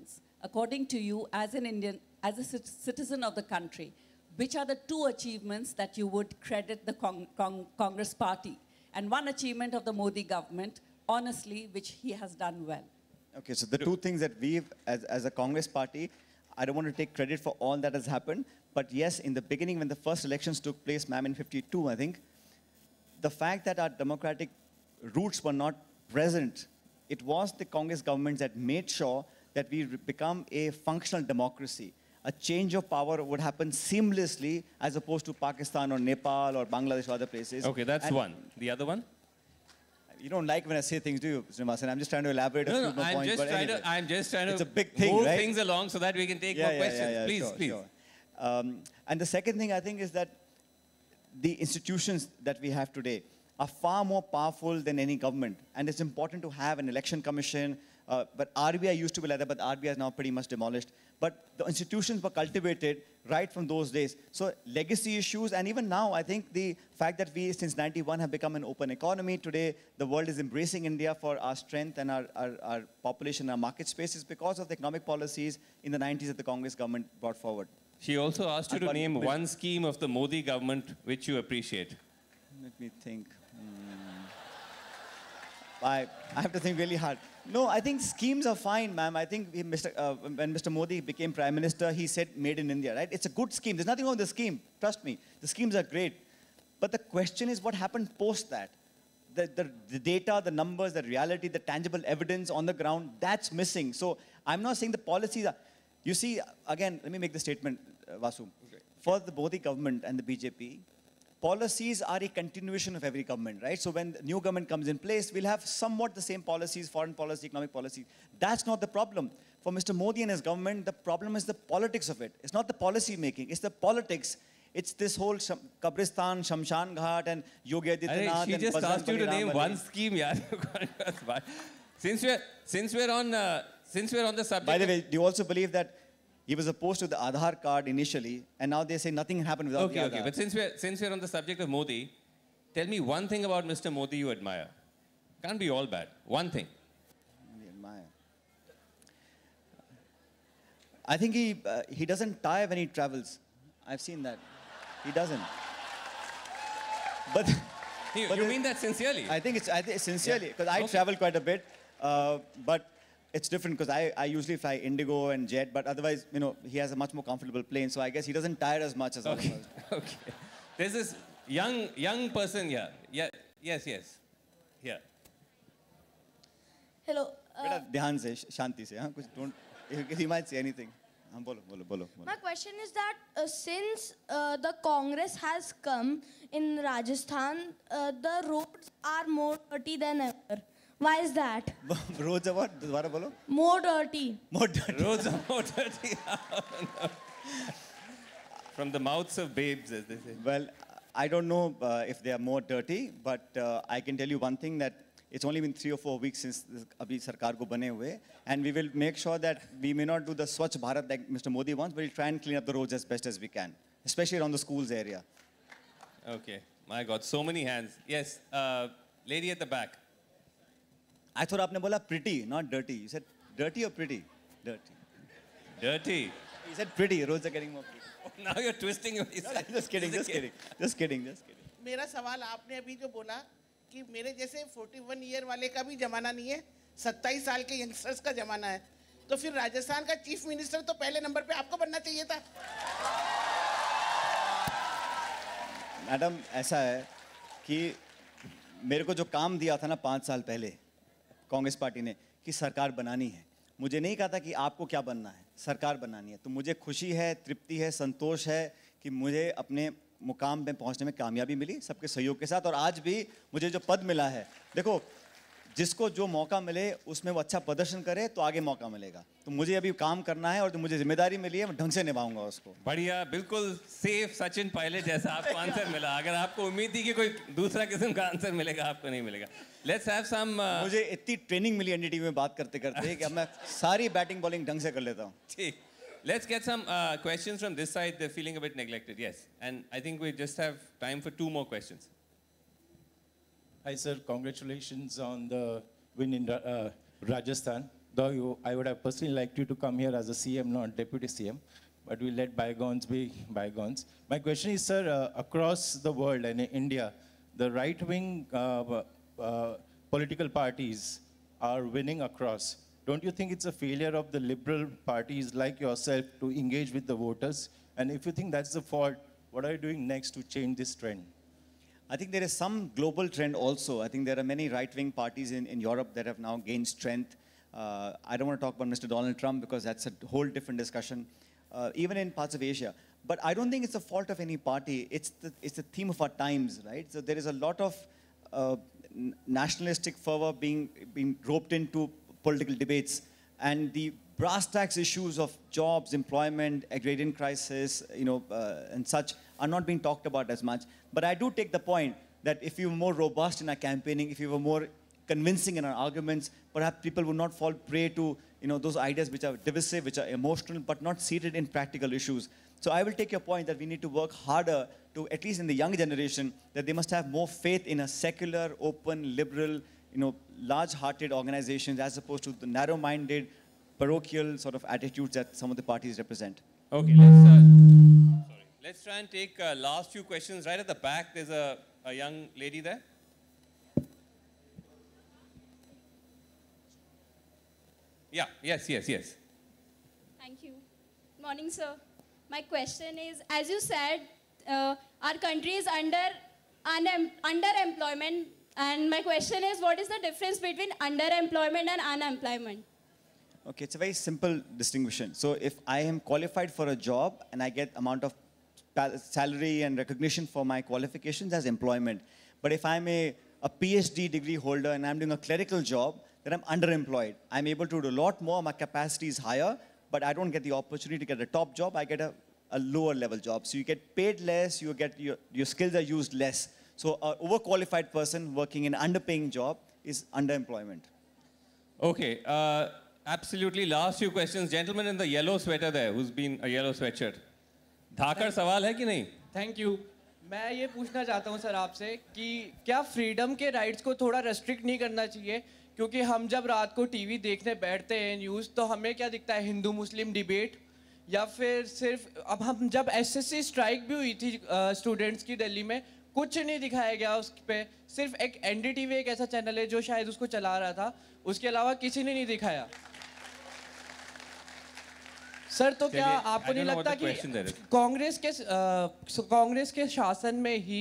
according to you, as an Indian, as a citizen of the country, which are the two achievements that you would credit the Congress party? And one achievement of the Modi government, honestly, which he has done well. Okay, so the two things that we've, as a Congress party, I don't want to take credit for all that has happened, but yes, in the beginning, when the first elections took place, ma'am, in '52, I think, the fact that our democratic roots were not present, it was the Congress government that made sure that we become a functional democracy. A change of power would happen seamlessly as opposed to Pakistan or Nepal or Bangladesh or other places. Okay, that's one. The other one? You don't like when I say things, do you, Sreenivasan? I'm just trying to elaborate a few more points. I'm just trying to it's a big thing, move right? things along so that we can take more questions. Please, sure, please. Sure. And the second thing I think is that the institutions that we have today are far more powerful than any government. And it's important to have an election commission. But RBI used to be like that, but RBI is now pretty much demolished. But the institutions were cultivated right from those days. So legacy issues, and even now, I think the fact that we, since '91, have become an open economy. Today, the world is embracing India for our strength and our population, our market space is because of the economic policies in the '90s that the Congress government brought forward. She also asked you to name one scheme of the Modi government which you appreciate. Let me think. I have to think really hard. No, I think schemes are fine, ma'am. I think when Mr. Modi became Prime Minister, he said Made in India, right? It's a good scheme. There's nothing wrong with the scheme. Trust me. The schemes are great. But the question is what happened post that? The data, the numbers, the reality, the tangible evidence on the ground, that's missing. So I'm not saying the policies are... You see, again, let me make the statement, Vasu. Okay. For the Modi government and the BJP, policies are a continuation of every government, right? So when the new government comes in place, we'll have somewhat the same policies, foreign policy, economic policy. That's not the problem. For Mr. Modi and his government, the problem is the politics of it. It's not the policy making, it's the politics. It's this whole Kabristan, Shamshan Ghat and Yogi Adityanath. She just asked you to name one scheme, yaar. Since we're on the subject. By the way, do you also believe that he was opposed to the Aadhaar card initially, and now they say nothing happened without the Aadhaar. Okay, but since we're on the subject of Modi, tell me one thing about Mr. Modi you admire. Can't be all bad. One thing. I admire. I think he doesn't tire when he travels. I've seen that. He doesn't. But you mean that sincerely? I think it's sincerely, because I travel quite a bit, but it's different because I usually fly Indigo and Jet, but otherwise, you know, he has a much more comfortable plane, so I guess he doesn't tire as much as others. Okay. There's this young person here. Yeah. Yes. Here. Hello. Beta, dhyan se, shanti se, kuch don't. He might say anything. Bolo. My question is that since the Congress has come in Rajasthan, the roads are more dirty than ever. Why is that? Roads are what? Dwara bolo? More dirty. More dirty. Roads are more dirty. From the mouths of babes, as they say. Well, I don't know if they are more dirty, but I can tell you one thing, that it's only been 3 or 4 weeks since abhi sarkar ko bane hue, and we will make sure that we may not do the Swachh Bharat like Mr. Modi wants, but we'll try and clean up the roads as best as we can, especially around the schools area. Okay. My God, so many hands. Yes, lady at the back. I thought aapne bola pretty, not dirty. You said dirty or pretty? Dirty. Dirty. You said pretty. Roads are getting more pretty. Oh, now you're twisting your No, just kidding. मेरा सवाल आपने अभी जो बोला कि मेरे जैसे 41 year वाले का भी जमाना नहीं है, 27 साल के यंगस्टर्स का जमाना है, तो फिर राजस्थान का चीफ मिनिस्टर तो पहले नंबर पे आपको बनना चाहिए था. मैडम, ऐसा है कि मेरे को जो काम दिया था ना 5 साल पहले कांग्रेस पार्टी ने कि सरकार बनानी है, मुझे नहीं कहा था कि आपको क्या बनना है, सरकार बनानी है. तो मुझे खुशी है, तृप्ति है, संतोष है कि मुझे अपने मुकाम में पहुंचने में कामयाबी मिली सबके सहयोग के साथ. और आज भी मुझे जो पद मिला है, देखो जिसको जो मौका मिले उसमें वो अच्छा प्रदर्शन करे तो आगे मौका मिलेगा. तो मुझे अभी काम करना है और जो मुझे जिम्मेदारी मिली है मैं ढंग से निभाऊंगा उसको. बढ़िया, बिल्कुल सेफ सचिन पायलट जैसा आपको आंसर मिला. अगर आपको उम्मीद थी कि कोई दूसरा किस्म का आंसर मिलेगा, आपको नहीं मिलेगा. Let's have some. मुझे इतनी ट्रेनिंग मिली एनडीटीवी में बात करते करते कि अब मैं सारी बैटिंग बॉलिंग ढंग से कर लेता हूँ. ठीक. Let's get some questions from this side. They're feeling a bit neglected. Yes, and I think we just have time for 2 more questions. Hi, sir. Congratulations on the win in Rajasthan. though I would have personally liked you to come here as a CM, not deputy CM, but we let bygones be bygones. My question is, sir, across the world and in India, the right-wing political parties are winning across. Don't you think it's a failure of the liberal parties like yourself to engage with the voters? And if you think that's the fault, what are you doing next to change this trend? I think there is some global trend also. I think there are many right-wing parties in Europe that have now gained strength. I don't want to talk about Mr. Donald Trump because that's a whole different discussion, even in parts of Asia. But I don't think it's a fault of any party. It's the theme of our times, right? So there is a lot of nationalistic fervor being roped into political debates, and the brass tacks issues of jobs, employment, agrarian crisis, and such are not being talked about as much. But I do take the point that if you were more robust in our campaigning, if you were more convincing in our arguments, perhaps people would not fall prey to those ideas which are divisive, which are emotional, but not seated in practical issues. So I will take your point that we need to work harder to, at least in the young generation, that they must have more faith in a secular, open, liberal, large-hearted organizations as opposed to the narrow-minded, parochial sort of attitudes that some of the parties represent. Okay, let's try and take last few questions. Right at the back, there's a young lady there. Yeah, yes. Thank you. Morning, sir. My question is, as you said, our country is underemployment. And my question is, what is the difference between underemployment and unemployment? Okay, it's a very simple distinction. So if I am qualified for a job and I get amount of salary and recognition for my qualifications, as employment. But if I'm a PhD degree holder and I'm doing a clerical job, then I'm underemployed. I'm able to do a lot more, my capacity is higher, but I don't get the opportunity to get a top job, I get a lower level job. So you get paid less, you get your skills are used less. So an overqualified person working in an underpaying job is underemployment. Okay, absolutely last few questions. Gentleman in the yellow sweater there, who's been a yellow sweatshirt. धाकड़ सवाल है कि नहीं? Thank you. मैं ये पूछना चाहता हूँ sir आपसे कि क्या फ्रीडम के राइट्स को थोड़ा रेस्ट्रिक्ट नहीं करना चाहिए? क्योंकि हम जब रात को टीवी देखने बैठते हैं न्यूज़, तो हमें क्या दिखता है, हिंदू मुस्लिम डिबेट, या फिर सिर्फ अब हम जब एसएससी स्ट्राइक भी हुई थी स्टूडेंट्स की दिल्ली में, कुछ नहीं दिखाया गया उस पे, सिर्फ एक एनडीटीवी एक ऐसा चैनल है जो शायद उसको चला रहा था, उसके अलावा किसी ने नहीं दिखाया। सर तो क्या आपको नहीं लगता कि कांग्रेस के शासन में ही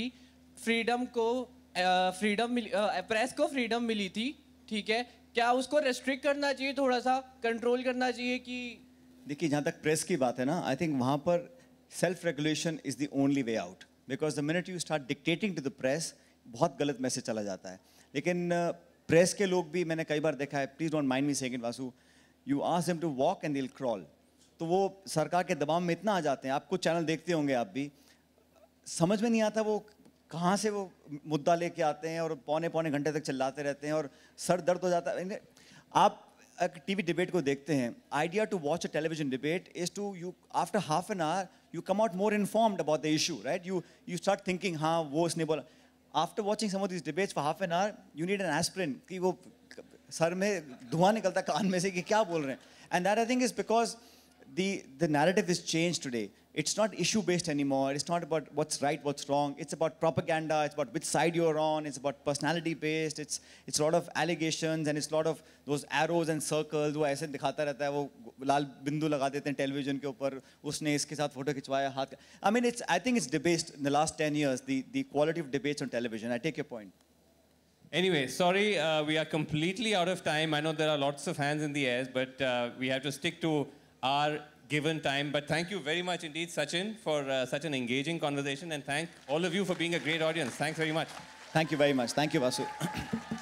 प्रेस को फ्रीडम मिली थी, ठीक है, क्या उसको रेस्ट्रिक्ट करना चाहिए, थोड़ा सा कंट्रोल करना चाहिए? कि देखिए जहाँ तक प्रेस की बात है ना, आई थिंक वहाँ पर self regulation is the only way out, because the minute you start dictating to the press, बहुत गलत मैसेज चला जाता है। लेकिन प्रेस के लोग भी मैंने कई बार देखा है, please don't mind me second Vasu, you ask them to walk and they will crawl, तो वो सरकार के दबाव में इतना आ जाते हैं, आप कुछ चैनल देखते होंगे आप भी, समझ में नहीं आता वो कहाँ से वो मुद्दा लेके आते हैं और पौने घंटे तक चिल्लाते रहते हैं और सर दर्द हो जाता है। आप टीवी डिबेट को देखते हैं, idea to watch a television debate is to you after half an hour you come out more informed about the issue, right? You start thinking, हाँ वो उसने बोला। After watching some of this debates for half an hour you need an aspirin, कि वो sir में धुआं निकलता कान में से कि क्या बोल रहे हैं। And that I think is because the narrative is changed today. It's not issue-based anymore. It's not about what's right, what's wrong. It's about propaganda. It's about which side you're on. It's about personality-based. It's a lot of allegations and it's a lot of those arrows and circles. वो ऐसे दिखाता रहता है, वो लाल बिंदु लगा देते हैं टेलीविजन के ऊपर, उसने इसके साथ फोटो खिंचवाया हाथ का। I mean, I think it's debased in the last 10 years, the quality of debates on television. I take your point. Anyway, sorry, we are completely out of time. I know there are lots of hands in the air, but we have to stick to our given time. But thank you very much indeed, Sachin, for such an engaging conversation, and thank all of you for being a great audience. Thanks very much. Thank you very much. Thank you, Vasu.